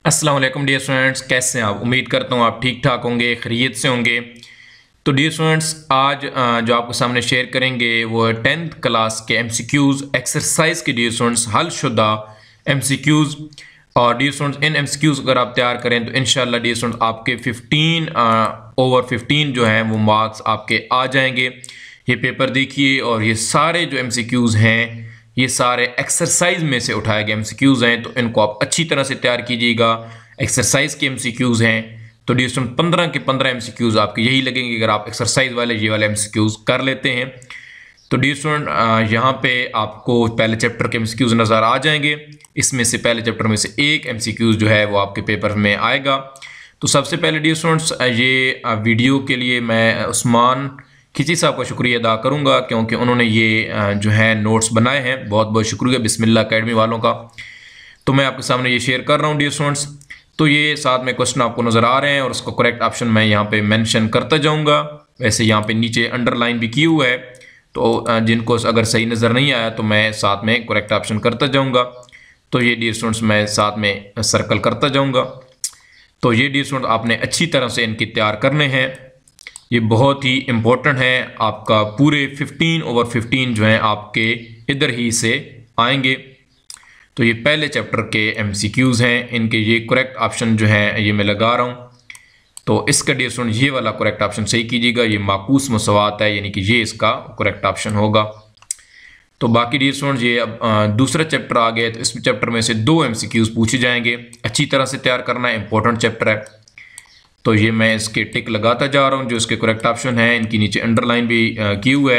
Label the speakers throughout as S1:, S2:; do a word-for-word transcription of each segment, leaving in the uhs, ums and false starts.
S1: अस्सलाम वालेकुम dear students, कैसे हैं आप। उम्मीद करता हूँ आप ठीक ठाक होंगे, खैरियत से होंगे। तो डियर स्टूडेंट्स, आज अ, जो आपके सामने शेयर करेंगे वो टेंथ क्लास के एमसीक्यूज़ एक्सरसाइज के डियर स्टूडेंट्स हल शुदा एमसीक्यूज़। और डियर स्टूडेंट्स, इन एमसीक्यूज़ अगर आप तैयार करें तो इंशाल्लाह डियर स्टूडेंट्स आपके फिफ्टीन ओवर फिफ्टीन जो हैं वो मार्क्स आपके आ जाएंगे। ये पेपर देखिए, और ये सारे जो एमसीक्यूज़ हैं ये सारे एक्सरसाइज में से उठाए गए एमसीक्यूज़ हैं, तो इनको आप अच्छी तरह से तैयार कीजिएगा। एक्सरसाइज के एमसीक्यूज़ हैं तो डियर स्टूडेंट पंद्रह के पंद्रह एमसीक्यूज़ आपके यही लगेंगे अगर आप एक्सरसाइज वाले ये वाले एमसीक्यूज़ कर लेते हैं। तो डियर स्टूडेंट यहाँ पे आपको पहले चैप्टर के एमसीक्यूज़ नज़र आ जाएंगे। इसमें से पहले चैप्टर में से एक एमसीक्यूज़ जो है वो आपके पेपर में आएगा। तो सबसे पहले डियर स्टूडेंट्स, ये वीडियो के लिए मैं उस्मान खिची साहब का शुक्रिया अदा करूंगा, क्योंकि उन्होंने ये जो है नोट्स बनाए हैं। बहुत बहुत शुक्रिया बिस्मिल्लाह एकेडमी वालों का। तो मैं आपके सामने ये शेयर कर रहा हूँ डियर स्टूडेंट्स। तो ये साथ में क्वेश्चन आपको नज़र आ रहे हैं और उसको करेक्ट ऑप्शन मैं यहाँ पे मेंशन करता जाऊँगा। वैसे यहाँ पे नीचे अंडरलाइन भी की हुआ है, तो जिनको अगर सही नज़र नहीं आया तो मैं साथ में करेक्ट ऑप्शन करता जाऊँगा। तो ये डियर स्टूडेंट्स मैं साथ में सर्कल करता जाऊँगा। तो ये डियर स्टूडेंट आपने अच्छी तरह से इनकी तैयार करने हैं। ये बहुत ही इम्पोर्टेंट है। आपका पूरे फिफ्टीन ओवर फिफ्टीन जो हैं आपके इधर ही से आएंगे। तो ये पहले चैप्टर के एमसीक्यूज़ हैं, इनके ये करेक्ट ऑप्शन जो हैं ये मैं लगा रहा हूँ। तो इसका डियर स्टूडेंट ये वाला करेक्ट ऑप्शन सही कीजिएगा। ये माकूस मसवात है, यानी कि ये इसका करेक्ट ऑप्शन होगा। तो बाकी डियर स्टूडेंट ये अब दूसरा चैप्टर आ गया, तो इस चैप्टर में से दो एमसीक्यूज़ पूछे जाएंगे। अच्छी तरह से तैयार करना है, इंपॉर्टेंट चैप्टर है। तो ये मैं इसके टिक लगाता जा रहा हूँ जो इसके करेक्ट ऑप्शन है। इनकी नीचे अंडरलाइन भी की हुआ है,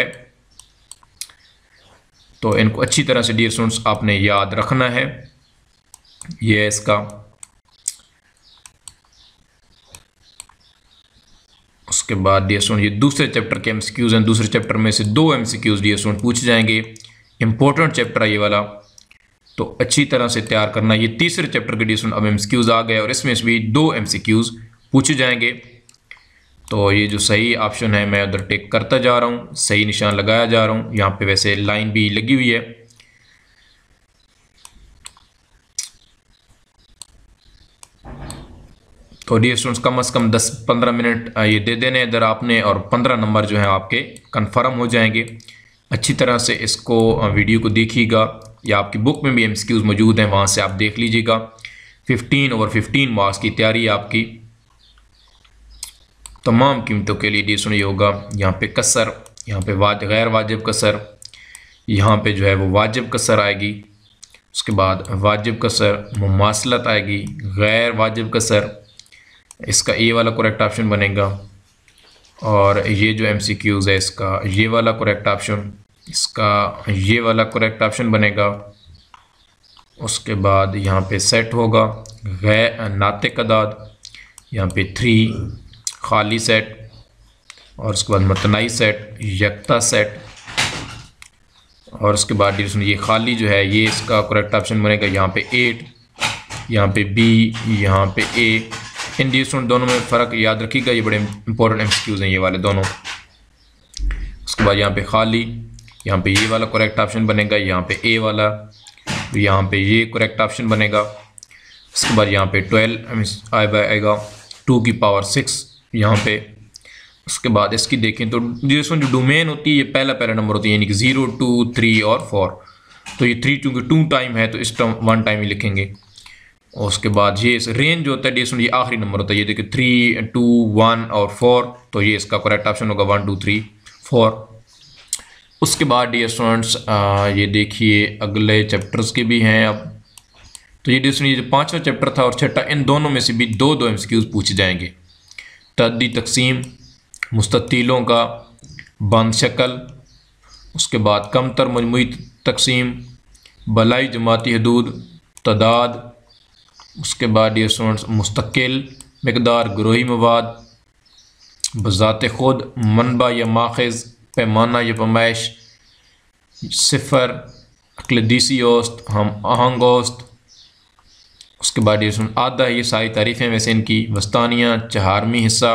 S1: तो इनको अच्छी तरह से डियर स्टूडेंट्स आपने याद रखना है। ये है इसका। उसके बाद डियर स्टूडेंट ये दूसरे चैप्टर के एमसीक्यूज़ हैं। दूसरे चैप्टर में से दो एमसीक्यूज़ डियर स्टूडेंट पूछे जाएंगे। इंपॉर्टेंट चैप्टर है ये वाला, तो अच्छी तरह से तैयार करना। ये तीसरे चैप्टर के डियर स्टूडेंट अब एमसीक्यूज़ आ गए और इसमें से भी दो एमसीक्यूज़ पूछे जाएंगे। तो ये जो सही ऑप्शन है मैं उधर टिक करता जा रहा हूँ, सही निशान लगाया जा रहा हूँ। यहाँ पे वैसे लाइन भी लगी हुई है। तो डियर स्टूडेंट्स कम से कम दस पंद्रह मिनट ये दे देने इधर आपने, और पंद्रह नंबर जो है आपके कंफर्म हो जाएंगे। अच्छी तरह से इसको वीडियो को देखिएगा, या आपकी बुक में भी एमसीक्यूज़ मौजूद हैं, वहाँ से आप देख लीजिएगा। फिफ्टीन ओवर फिफ्टीन मार्क्स की तैयारी आपकी तमाम कीमतों के लिए डियर स्टूडेंट ये होगा। यहाँ पे कसर, यहाँ पे वाज गैर वाजिब कसर, यहाँ पे जो है वो वाजिब कसर आएगी। उसके बाद वाजिब कसर, मुमासलत आएगी, गैर वाजिब कसर। इसका ए वाला करेक्ट ऑप्शन बनेगा। और ये जो एमसीक्यूज़ है इसका ये वाला करेक्ट ऑप्शन, इसका ये वाला करेक्ट ऑप्शन बनेगा। उसके बाद यहाँ पे सेट होगा गैर नातिक अदाद, यहाँ पे थ्री खाली सेट, और उसके बाद मतनाई सेट, यकता सेट। और उसके बाद ये खाली जो है ये इसका करेक्ट ऑप्शन बनेगा। यहाँ पे एट, यहाँ पे बी, यहाँ पे ए। इन डिस्टेंट दोनों में फ़र्क याद रखिएगा, ये बड़े इंपॉर्टेंट एमसीक्यूज़ हैं ये वाले दोनों। उसके बाद यहाँ पे खाली, यहाँ पे ये वाला करेक्ट ऑप्शन बनेगा। यहाँ पे ए वाला, यहाँ पे ये करेक्ट ऑप्शन बनेगा। उसके बाद यहाँ पे ट्वेल्व आएगा, टू की पावर सिक्स यहाँ पे। उसके बाद इसकी देखें तो जिसमें जो डोमेन होती है ये पहला पहला नंबर होती है, यानी कि ज़ीरो टू थ्री और फोर। तो ये थ्री चूँकि टू टाइम है तो इस टाइम वन टाइम ही लिखेंगे। और उसके बाद ये रेंज जो होता है डियर ये आखिरी नंबर होता है। ये देखिए थ्री टू वन और फोर, तो ये इसका करेक्ट ऑप्शन होगा वन टू थ्री फोर। उसके बाद डियर स्टूडेंट्स ये देखिए अगले चैप्टर्स के भी हैं अब। तो ये डियर ये जो पाँचवा चैप्टर था और छठा, इन दोनों में से भी दो दो एमसीक्यूज़ पूछे जाएंगे। तअद्दी तकसीम, मुस्ततीलों का बंद शक्ल, उसके बाद कमतर मजमूई तकसीम, बलाई जमाती हदूद, तदाद। उसके बाद डियर स्टूडेंट्स मुस्तकिल मकदार, ग्रोही मवाद, बज़ात ख़ुद, मनबा या माख़ज़, पैमाना या पैमाइश, सिफ़र, अक़लदीसी औस्त, हम आहंग औस्त। उसके बाद डियर स्टूडेंट आधा, ये सारी तारीफ़ें वैसे इनकी, वस्तानिया, चहारमी हिस्सा,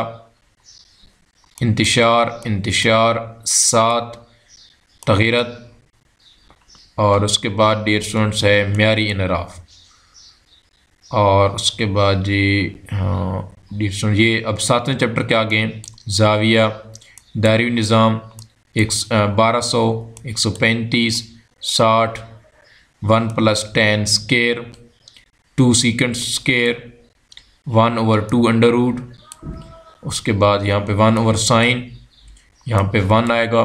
S1: इंतिशार, इंतिशार, सात, तग़ीरत। और उसके बाद डियर स्टूडेंट्स है म्यारी इनराफ। और उसके बाद जी हाँ ये अब सातवें चैप्टर के आगे जाविया, दायरी निज़ाम, एक बारह सौ, एक सौ पैंतीस, साठ, one plus ten square, two second square, one over two under root, उसके बाद यहाँ पे वन ओवर साइन, यहाँ पे वन आएगा,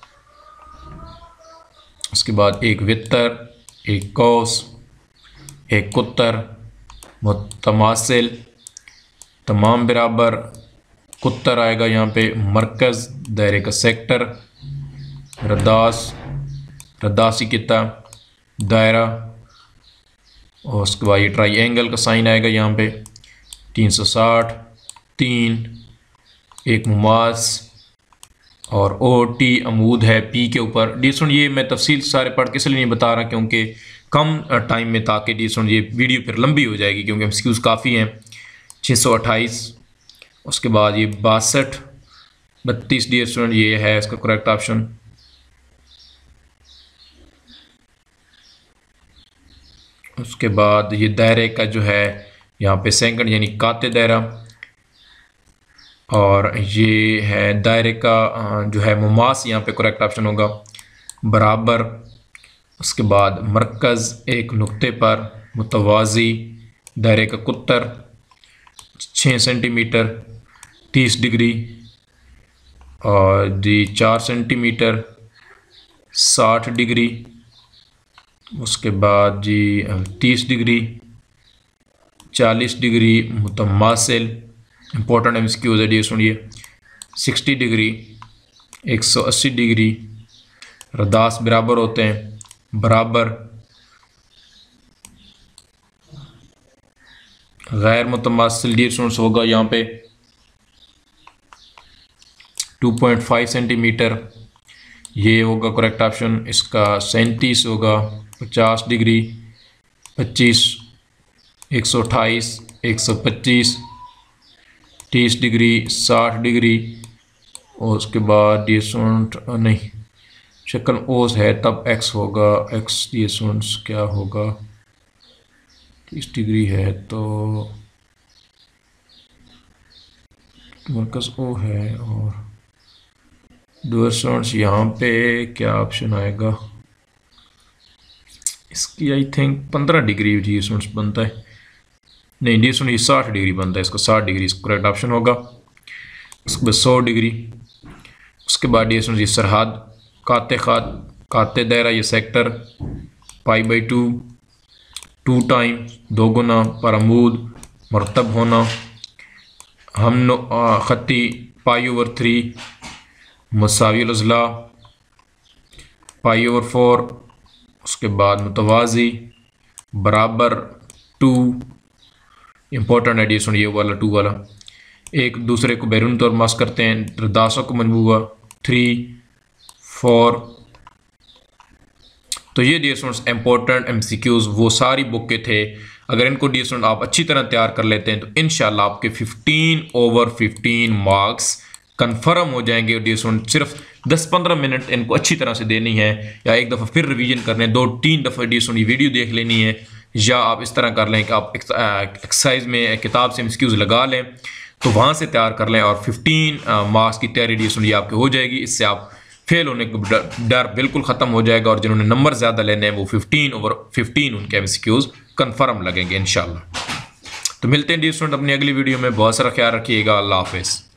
S1: उसके बाद एक वित्तर, एक कौस, एक कुत्तर, मुतमासिल, तमाम बराबर, कुत्तर आएगा यहाँ पे, मरकज़, दायरे का सेक्टर, रदास, रदासी किता, दायरा, और उसके बाद ये ट्राइंगल का साइन आएगा यहाँ पे, तीन सौ साठ, तीन, एक मुमास, और ओ टी अमूद है पी के ऊपर। डी सुन ये मैं तफसील सारे पढ़ के इसलिए नहीं बता रहा क्योंकि कम टाइम में, ताकि डी सुन ये वीडियो फिर लंबी हो जाएगी क्योंकि एमसीक्यूज़ काफ़ी हैं। छः सौ अट्ठाईस, उसके बाद ये बासठ, बत्तीस डी स्टूडेंट ये है इसका करेक्ट ऑप्शन। उसके बाद ये दायरे का जो है यहाँ पे सेकंड यानी काते दायरा, और ये है दायरे का जो है मुमास, यहाँ पे करेक्ट ऑप्शन होगा बराबर। उसके बाद मरकज़ एक नुक्ते पर, मुतवाज़ी, दायरे का कुत्तर छः सेंटीमीटर तीस डिग्री, और जी चार सेंटीमीटर साठ डिग्री, उसके बाद जी तीस डिग्री, चालीस डिग्री, मुतमासिल इम्पोर्टेंट एम सी क्यूज़ है, सुनिए, साठ डिग्री, एक सौ अस्सी डिग्री, रदास बराबर होते हैं, बराबर, गैर मुतमासिल डी स्टूडेंट्स होगा यहाँ पे टू पॉइंट फाइव सेंटीमीटर, ये होगा करेक्ट ऑप्शन। इसका सैंतीस होगा, पचास डिग्री, पच्चीस, एक सौ अट्ठाईस, एक सौ पच्चीस, तीस डिग्री, साठ डिग्री, और उसके बाद ये स्टूडेंट नहीं शक्ल ओस है तब एक्स होगा, एक्स ये स्टूडेंट्स क्या होगा, तीस डिग्री है तो मरकज़ ओ है, और दो स्टूडेंट्स यहाँ पे क्या ऑप्शन आएगा, इसकी आई थिंक पंद्रह डिग्री जी स्टूडेंट्स बनता है, नहीं डी सुनिए साठ डिग्री बनता है, इसका साठ डिग्री इसका करेक्ट ऑप्शन होगा। उसके बाद सौ डिग्री, उसके बाद ये सुनिए सरहद, काते खात, काते दायरा ये sector, pi by two, two times दो गुना, पर अमूद मरतब होना, हम ख़त्ती पाई ओवर थ्री, मुसावी अज़ला पाई ओवर फोर, उसके बाद मुतवाज़ी बराबर टू, इम्पोर्टेंट एडिशन ये वाला टू वाला, एक दूसरे को बैरून तौर मास करते हैं, रदासों को मनबूआ थ्री फोर। तो ये डी स्टूडेंट्स इम्पोर्टेंट एमसीक्यूज़ वो सारी बुक के थे, अगर इनको डी स्टूडेंट आप अच्छी तरह तैयार कर लेते हैं तो इंशाल्लाह आपके fifteen over fifteen marks confirm हो जाएंगे। डी स्टूडेंट सिर्फ दस पंद्रह मिनट इनको अच्छी तरह से देनी है, या एक दफ़ा फिर रिवीजन करने, दो तीन दफ़ा डी स्टूडेंट वीडियो देख लेनी है, या आप इस तरह कर लें कि आप एक्सरसाइज में किताब से एमसीक्यूज़ लगा लें तो वहाँ से तैयार कर लें, और फिफ्टीन मार्क्स की तैयारी डी स्टूडेंट आपकी हो जाएगी। इससे आप फेल होने का डर बिल्कुल ख़त्म हो जाएगा, और जिन्होंने नंबर ज़्यादा लेने हैं वो फिफ्टीन ओवर फिफ्टीन उनके एमसीक्यूज़ कंफर्म लगेंगे इंशाल्लाह। तो मिलते हैं डी स्टूडेंट अपनी अगली वीडियो में, बहुत सारा ख्याल रखिएगा, अल्लाह हाफ़िज़।